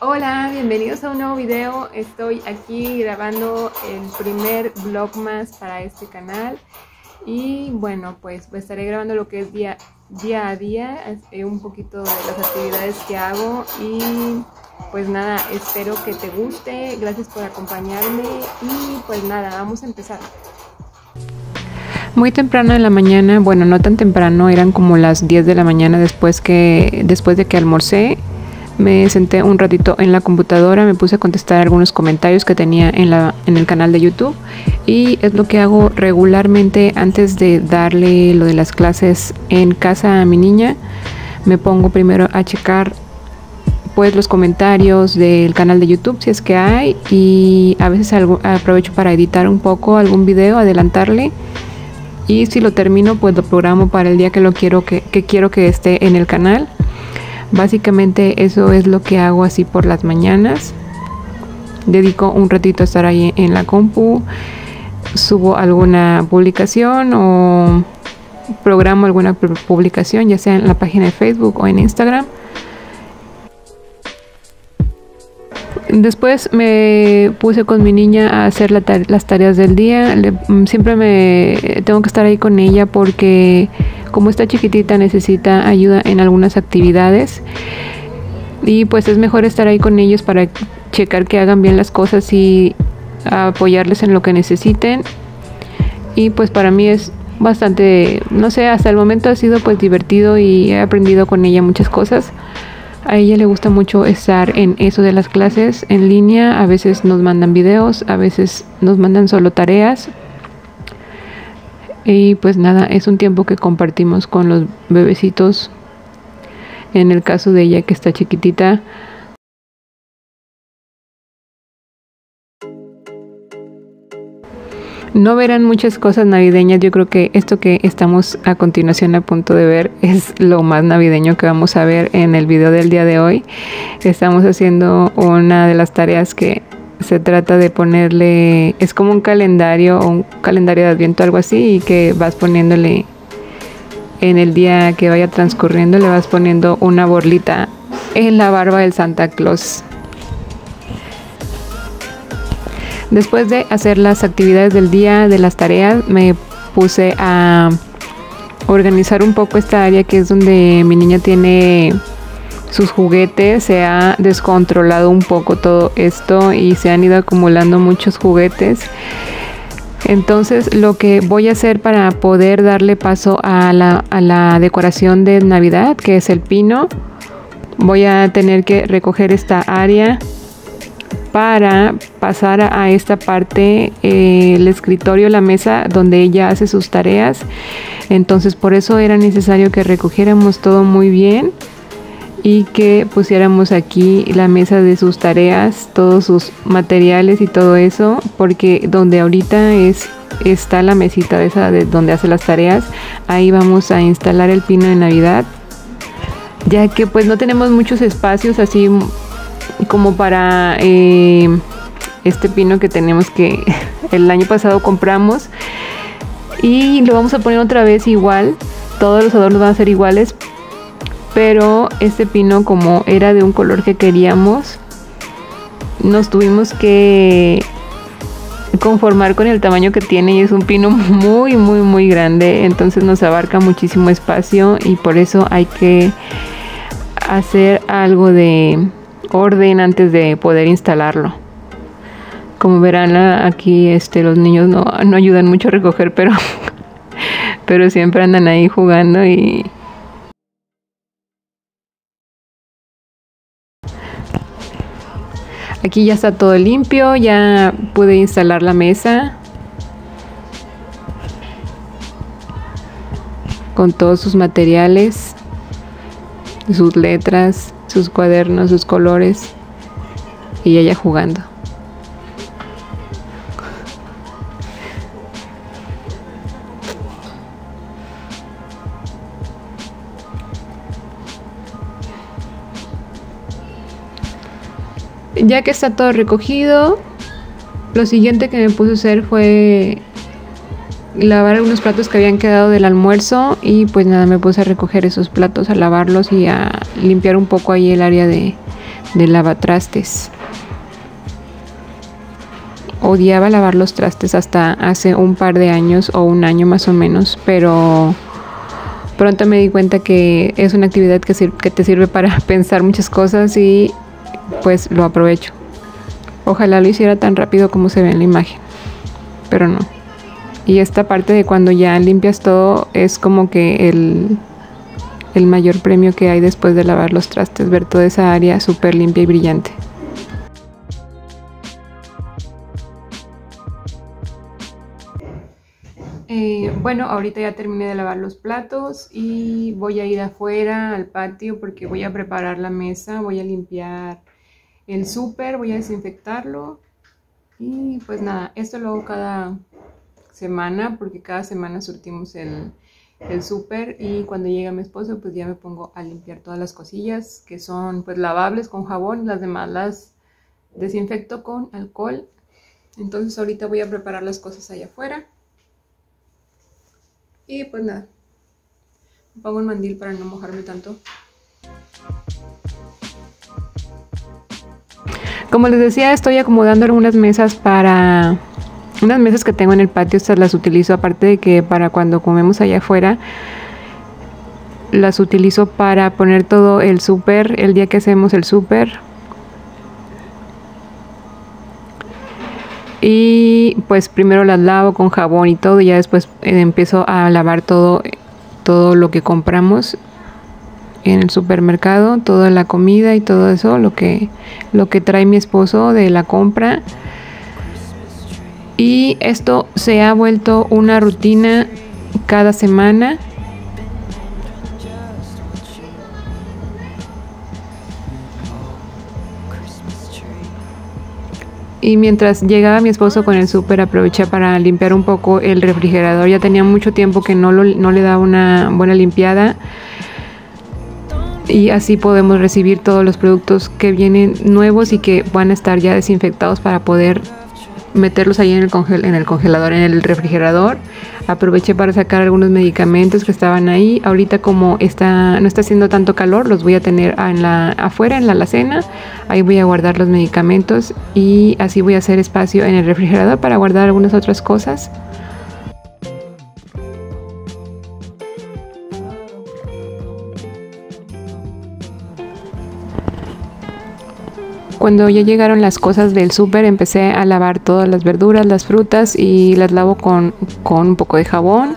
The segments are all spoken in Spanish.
Hola, bienvenidos a un nuevo video. Estoy aquí grabando el primer vlogmas para este canal y bueno, pues estaré grabando lo que es día a día, un poquito de las actividades que hago y pues nada, espero que te guste. Gracias por acompañarme y pues nada, vamos a empezar. Muy temprano en la mañana, bueno, no tan temprano, eran como las 10 de la mañana después de que almorcé. Me senté un ratito en la computadora, me puse a contestar algunos comentarios que tenía en el canal de YouTube y es lo que hago regularmente antes de darle lo de las clases en casa a mi niña. Me pongo primero a checar pues los comentarios del canal de YouTube si es que hay, y a veces aprovecho para editar un poco algún video, adelantarle, y si lo termino pues lo programo para el día que quiero que esté en el canal. Básicamente eso es lo que hago así por las mañanas. Dedico un ratito a estar ahí en la compu, subo alguna publicación o programo alguna publicación, ya sea en la página de Facebook o en Instagram. Después me puse con mi niña a hacer las tareas del día. Siempre tengo que estar ahí con ella porque como está chiquitita necesita ayuda en algunas actividades y pues es mejor estar ahí con ellos para checar que hagan bien las cosas y apoyarles en lo que necesiten. Y pues para mí es bastante, no sé, hasta el momento ha sido pues divertido y he aprendido con ella muchas cosas. A ella le gusta mucho estar en eso de las clases en línea. A veces nos mandan videos, a veces nos mandan solo tareas. Y pues nada, es un tiempo que compartimos con los bebecitos. En el caso de ella que está chiquitita. No verán muchas cosas navideñas. Yo creo que esto que estamos a continuación a punto de ver es lo más navideño que vamos a ver en el video del día de hoy. Estamos haciendo una de las tareas que se trata de ponerle, es como un calendario o un calendario de Adviento, algo así, y que vas poniéndole en el día que vaya transcurriendo, le vas poniendo una borlita en la barba del Santa Claus. Después de hacer las actividades del día, de las tareas, me puse a organizar un poco esta área que es donde mi niña tiene sus juguetes. Se ha descontrolado un poco todo esto y se han ido acumulando muchos juguetes. Entonces lo que voy a hacer para poder darle paso a la decoración de Navidad, que es el pino, voy a tener que recoger esta área para pasar a esta parte, el escritorio, la mesa donde ella hace sus tareas. Entonces por eso era necesario que recogiéramos todo muy bien y que pusiéramos aquí la mesa de sus tareas, todos sus materiales y todo eso, porque donde ahorita está la mesita esa de donde hace las tareas, ahí vamos a instalar el pino de Navidad, ya que pues no tenemos muchos espacios así como para este pino que tenemos, que el año pasado compramos, y lo vamos a poner otra vez igual. Todos los adornos van a ser iguales, pero este pino, como era de un color que queríamos, nos tuvimos que conformar con el tamaño que tiene, y es un pino muy grande, entonces nos abarca muchísimo espacio y por eso hay que hacer algo de orden antes de poder instalarlo. Como verán, aquí los niños no ayudan mucho a recoger, pero siempre andan ahí jugando. Y aquí ya está todo limpio, ya pude instalar la mesa con todos sus materiales, sus letras, sus cuadernos, sus colores, y ella jugando. Ya que está todo recogido, lo siguiente que me puse a hacer fue lavar algunos platos que habían quedado del almuerzo, y pues nada, me puse a recoger esos platos, a lavarlos y a limpiar un poco ahí el área de de lavatrastes. Odiaba lavar los trastes hasta hace un par de años o un año más o menos, pero pronto me di cuenta que es una actividad que te sirve para pensar muchas cosas y pues lo aprovecho. Ojalá lo hiciera tan rápido como se ve en la imagen, pero no. Y esta parte de cuando ya limpias todo es como que el mayor premio que hay después de lavar los trastes, ver toda esa área súper limpia y brillante. Bueno, ahorita ya terminé de lavar los platos y voy a ir afuera al patio porque voy a preparar la mesa, voy a limpiar el súper, voy a desinfectarlo y pues nada, esto lo hago cada semana porque cada semana surtimos el súper y cuando llega mi esposo pues ya me pongo a limpiar todas las cosillas que son pues lavables con jabón, las demás las desinfecto con alcohol. Entonces ahorita voy a preparar las cosas allá afuera. Y pues nada, me pongo el mandil para no mojarme tanto. Como les decía, estoy acomodando algunas mesas para... Unas mesas que tengo en el patio, estas las utilizo, aparte de que para cuando comemos allá afuera, las utilizo para poner todo el súper, el día que hacemos el súper. Y pues primero las lavo con jabón y todo y ya después empiezo a lavar todo lo que compramos en el supermercado, toda la comida y todo eso, lo que trae mi esposo de la compra. Y esto se ha vuelto una rutina cada semana. Y mientras llegaba mi esposo con el súper, aproveché para limpiar un poco el refrigerador. Ya tenía mucho tiempo que no le daba una buena limpiada. Y así podemos recibir todos los productos que vienen nuevos y que van a estar ya desinfectados para poder meterlos ahí en el congelador, en el refrigerador. Aproveché para sacar algunos medicamentos que estaban ahí. Ahorita como no está haciendo tanto calor, los voy a tener afuera en la alacena. Ahí voy a guardar los medicamentos y así voy a hacer espacio en el refrigerador para guardar algunas otras cosas. Cuando ya llegaron las cosas del súper, empecé a lavar todas las verduras, las frutas y las lavo con un poco de jabón.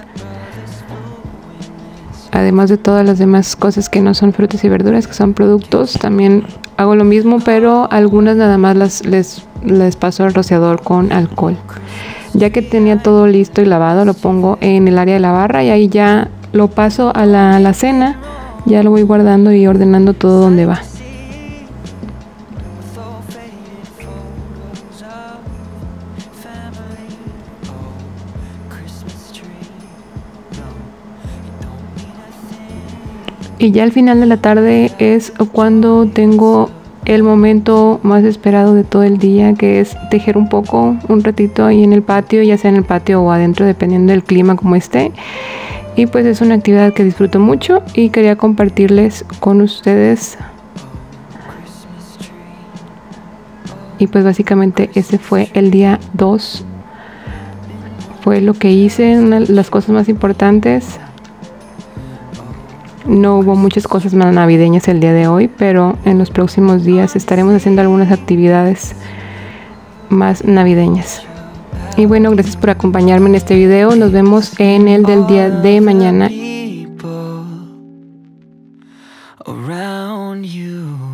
Además de todas las demás cosas que no son frutas y verduras, que son productos, también hago lo mismo, pero algunas nada más les paso el rociador con alcohol. Ya que tenía todo listo y lavado, lo pongo en el área de la barra y ahí ya lo paso a la alacena. Ya lo voy guardando y ordenando todo donde va. Y ya al final de la tarde es cuando tengo el momento más esperado de todo el día, que es tejer un poco, un ratito ahí en el patio, ya sea en el patio o adentro, dependiendo del clima como esté. Y pues es una actividad que disfruto mucho y quería compartirles con ustedes. Y pues básicamente ese fue el día 2. Fue lo que hice, las cosas más importantes. No hubo muchas cosas más navideñas el día de hoy, pero en los próximos días estaremos haciendo algunas actividades más navideñas. Y bueno, gracias por acompañarme en este video. Nos vemos en el del día de mañana.